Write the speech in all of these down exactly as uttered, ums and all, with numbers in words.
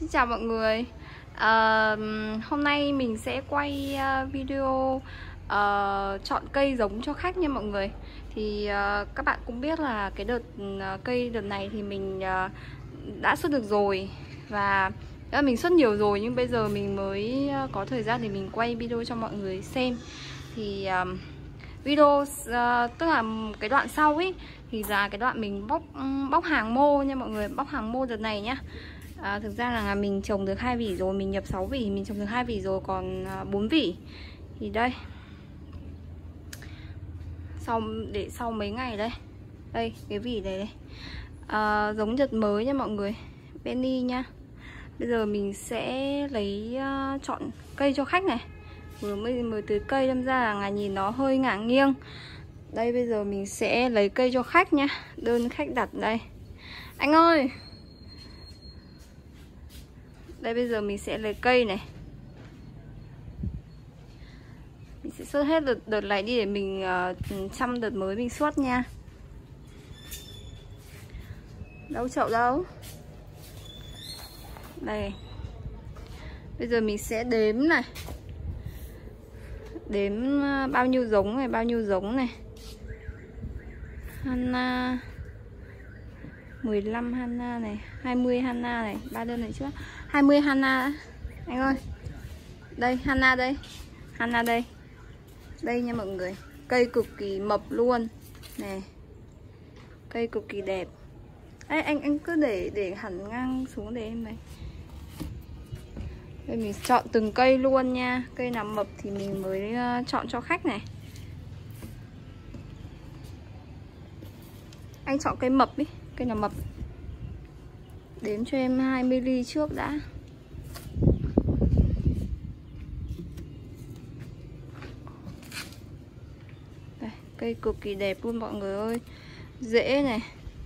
Xin chào mọi người. à, Hôm nay mình sẽ quay video uh, chọn cây giống cho khách nha mọi người. Thì uh, các bạn cũng biết là cái đợt uh, cây đợt này thì mình uh, đã xuất được rồi. Và uh, mình xuất nhiều rồi, nhưng bây giờ mình mới uh, có thời gian để mình quay video cho mọi người xem. Thì uh, video uh, tức là cái đoạn sau ấy thì là cái đoạn mình bóc bóc hàng mô nha mọi người, bóc hàng mô đợt này nhá. À, thực ra là mình trồng được hai vỉ rồi, mình nhập sáu vỉ, mình trồng được hai vỉ rồi, còn bốn vỉ. Thì đây, sau để sau mấy ngày đây, đây cái vỉ này đây, à, giống đợt mới nha mọi người, Benny nha. Bây giờ mình sẽ lấy uh, chọn cây cho khách này. Vừa mới mới tưới cây đâm ra là ngài nhìn nó hơi ngả nghiêng. Đây bây giờ mình sẽ lấy cây cho khách nhá. Đơn khách đặt đây. Anh ơi, đây bây giờ mình sẽ lấy cây này. Mình sẽ xuất hết đợt, đợt này đi để mình uh, chăm đợt mới mình xuất nha. Đâu chậu đâu. Đây. Bây giờ mình sẽ đếm này. Đếm bao nhiêu giống này, bao nhiêu giống này. Hana mười lăm Hana này, hai mươi Hana này, ba đơn này trước. hai mươi Hana anh ơi. Đây Hana đây. Hana đây. Đây nha mọi người. Cây cực kỳ mập luôn. Này. Cây cực kỳ đẹp. Ê, anh anh cứ để để hẳn ngang xuống để em này. Đây mình chọn từng cây luôn nha. Cây nào mập thì mình mới uh, chọn cho khách này. Anh chọn cây mập đi, cây nào mập. Đếm cho em hai mươi ly trước đã. Đây, cây cực kỳ đẹp luôn mọi người ơi. Rễ này.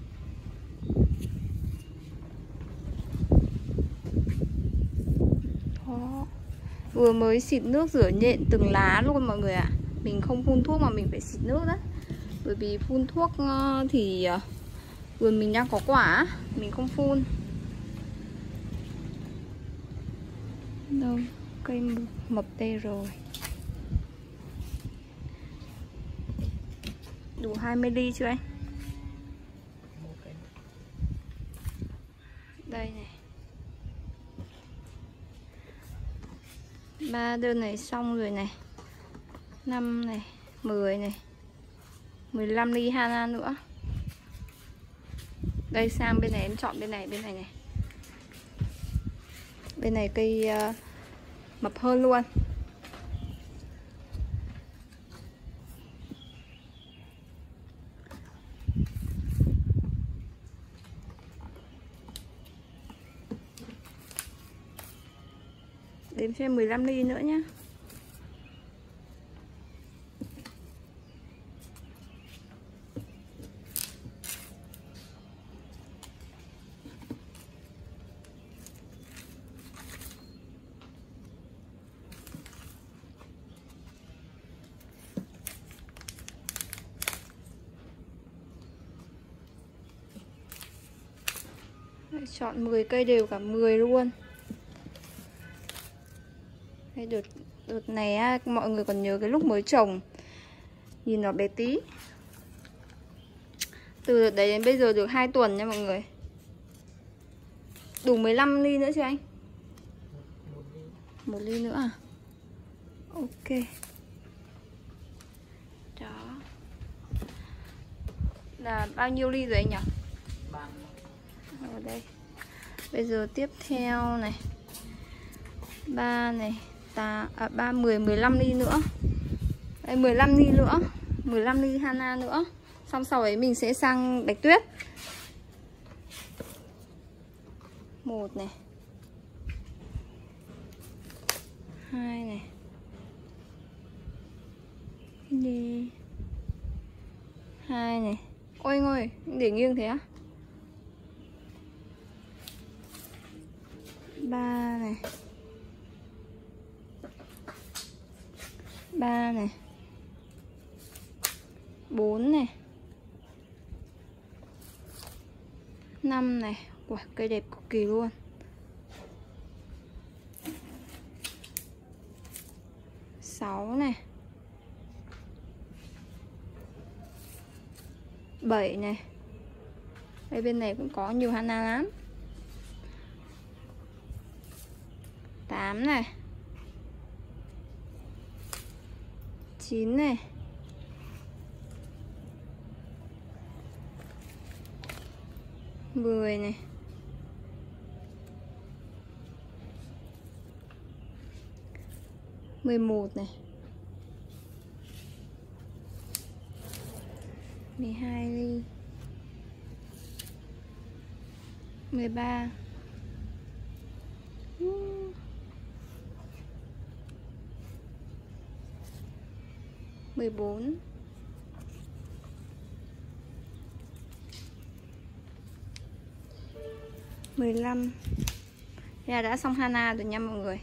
Đó. Vừa mới xịt nước rửa nhện từng lá luôn mọi người ạ. À. Mình không phun thuốc mà mình phải xịt nước đấy. Bởi vì phun thuốc thì vườn mình đang có quả, mình không phun. Đâu, cây mập đây rồi. Đủ hai mươi ly chưa anh? Đây này. Ba đơn này xong rồi này. Năm này, mười này, mười lăm ly Hana nữa. Đây sang bên này em chọn bên này, bên này này. Bên này cây uh, mập hơn luôn. Đếm cho em mười lăm ly nữa nhé. Chọn mười cây đều cả mười luôn. Đây, đợt, đợt này á, mọi người còn nhớ cái lúc mới trồng nhìn nó bé tí. Từ đợt đấy đến bây giờ được hai tuần nha mọi người. Đủ mười lăm ly nữa chưa anh? Một ly nữa à? Ok. Đó. Là bao nhiêu ly rồi anh nhỉ? Ở đây. Bây giờ tiếp theo này. ba này, ta à, ba mười mười lăm ly nữa. Đây mười lăm ly nữa, mười lăm ly Hana nữa. Xong sau ấy mình sẽ sang Bạch Tuyết. Một này. Hai này. Đi. Hai này. Ôi anh ơi, để nghiêng thế á? Ba này. Ba này. Bốn này. Năm này. Wow, cây đẹp cực kỳ luôn. sáu này, bảy này. Đây bên này cũng có nhiều Hana lắm. tám này, chín này, mười này, mười một này, mười hai ly, mười ba, mười bốn, mười lăm. Đây là đã xong Hana rồi nha mọi người.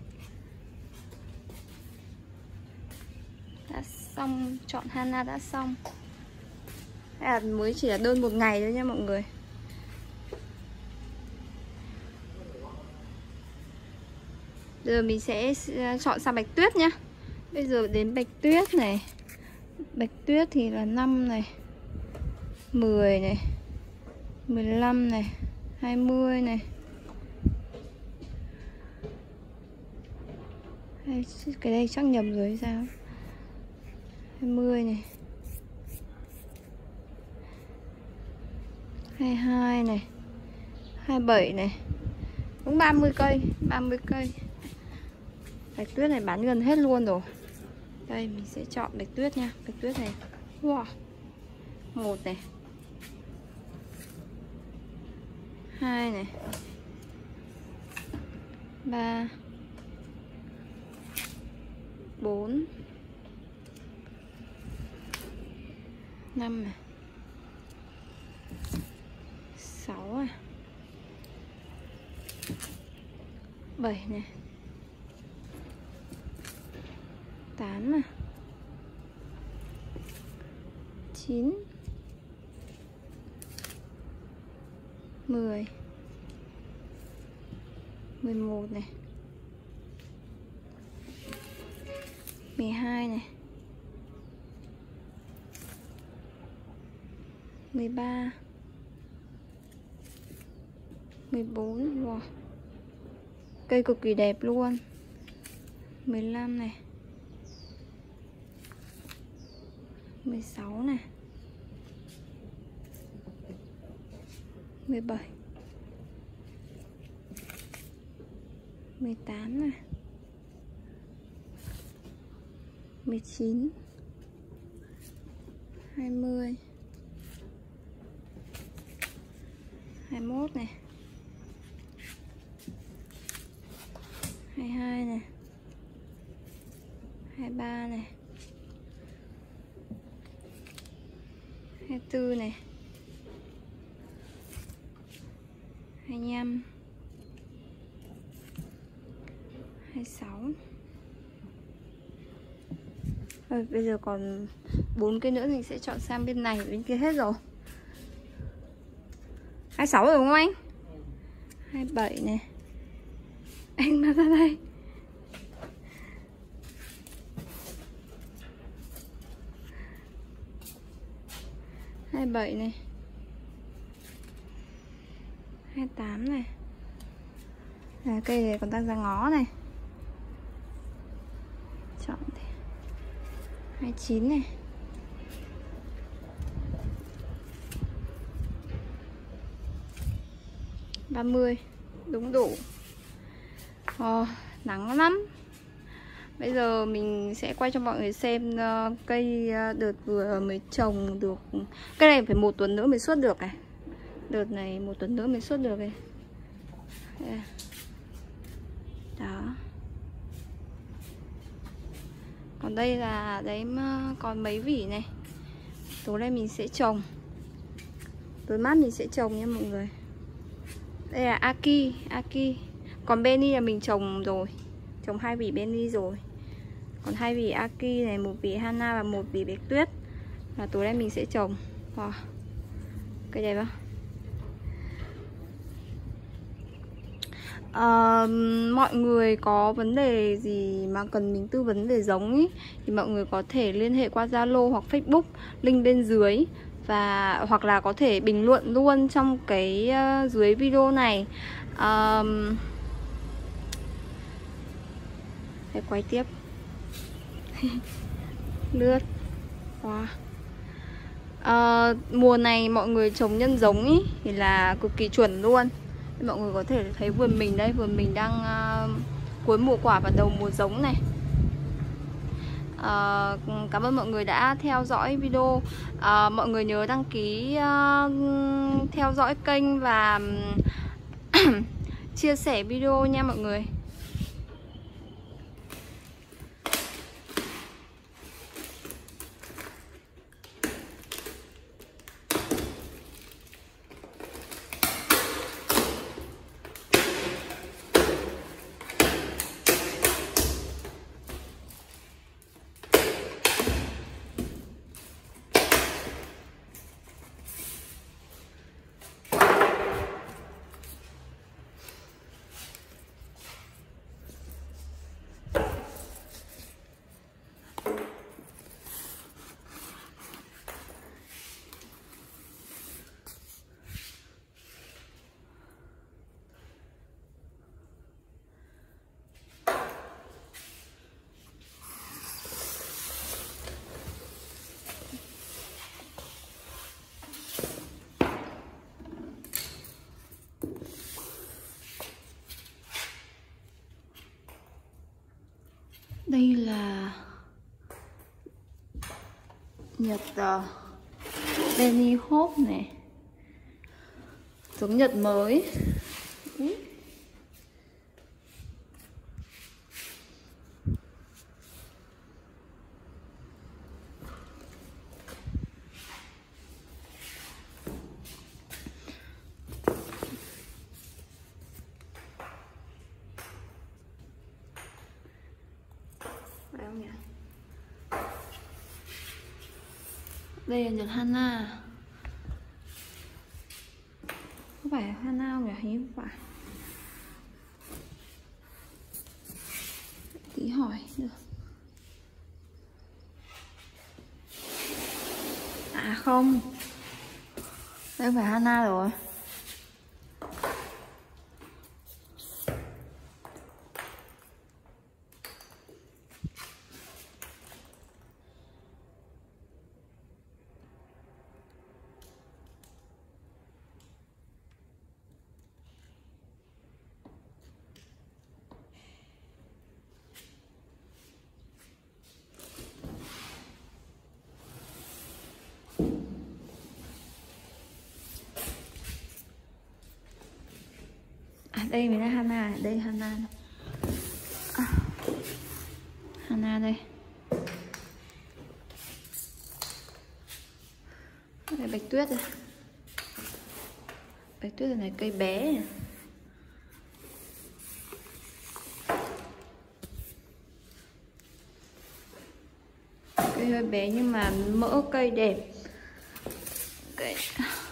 Đã xong, chọn Hana đã xong. Đây là mới chỉ là đơn một ngày thôi nha mọi người. Giờ mình sẽ chọn sang bạch tuyết nhá. Bây giờ đến bạch tuyết này. Bạch tuyết thì là năm này, mười này, mười lăm này, hai mươi này. Cái đây chắc nhầm rồi hay sao? hai mươi này, hai mươi hai này, hai mươi bảy này. Cũng ba mươi cây, ba mươi cây. Bạch tuyết này bán gần hết luôn rồi. Đây mình sẽ chọn bạch tuyết nha. Bạch tuyết này. Wow. Một này, hai này, ba, bốn, năm này, sáu này, bảy này, tám này, chín, mười, mười một này, mười hai này, mười ba, mười bốn. Wow. Cây cực kỳ đẹp luôn. mười lăm này, mười sáu này, mười bảy, mười tám này, mười chín, hai mươi, hai mươi mốt này, hai mươi hai này, hai mươi ba này, hai mươi tư này, hai mươi lăm, hai mươi sáu. Rồi bây giờ còn bốn cái nữa mình sẽ chọn sang bên này, bên kia hết rồi. hai mươi sáu rồi đúng không anh? hai mươi bảy này. Anh mà ra đây. hai mươi bảy này, hai mươi tám này. À, cây này còn đang ra ngó này. Chọn thì hai mươi chín này, ba mươi. Đúng đủ. Ờ, nắng lắm. Bây giờ mình sẽ quay cho mọi người xem uh, cây uh, đợt vừa mới trồng được. Cây này phải một tuần nữa mới xuất được này. Đợt này một tuần nữa mới xuất được này. Đó. Còn đây là đấy, còn mấy vỉ này. Tối nay mình sẽ trồng. Tối mát mình sẽ trồng nha mọi người. Đây là Aki, Aki. Còn Benny là mình trồng rồi. Trồng hai vỉ Benny rồi. Còn hai vỉ Aki này, một vỉ Hana và một vỉ bạch tuyết là tối nay mình sẽ trồng. Wow. Cây đẹp không? uh, mọi người có vấn đề gì mà cần mình tư vấn về giống ý, thì mọi người có thể liên hệ qua Zalo hoặc Facebook, link bên dưới. Và hoặc là có thể bình luận luôn trong cái uh, dưới video này. um, Để quay tiếp. Lướt wow. uh, Mùa này mọi người trồng nhân giống ý, thì là cực kỳ chuẩn luôn. Mọi người có thể thấy vườn mình đây, vườn mình đang uh, cuối mùa quả và đầu mùa giống này. Uh, cảm ơn mọi người đã theo dõi video. uh, Mọi người nhớ đăng ký uh, theo dõi kênh và chia sẻ video nha mọi người. Đây là nhật uh, Benny Hope này, giống nhật mới. Ừ. Đây là nhật Hana. Có phải Hana không nhỉ? Hình như không phải. Tí hỏi được. À không, đây phải Hana rồi. À, đây mới là Hana, đây Hana này. À, Hana đây. Đây bạch tuyết này. Bạch tuyết này cây bé này. Cây hơi bé nhưng mà mỡ cây đẹp. Cây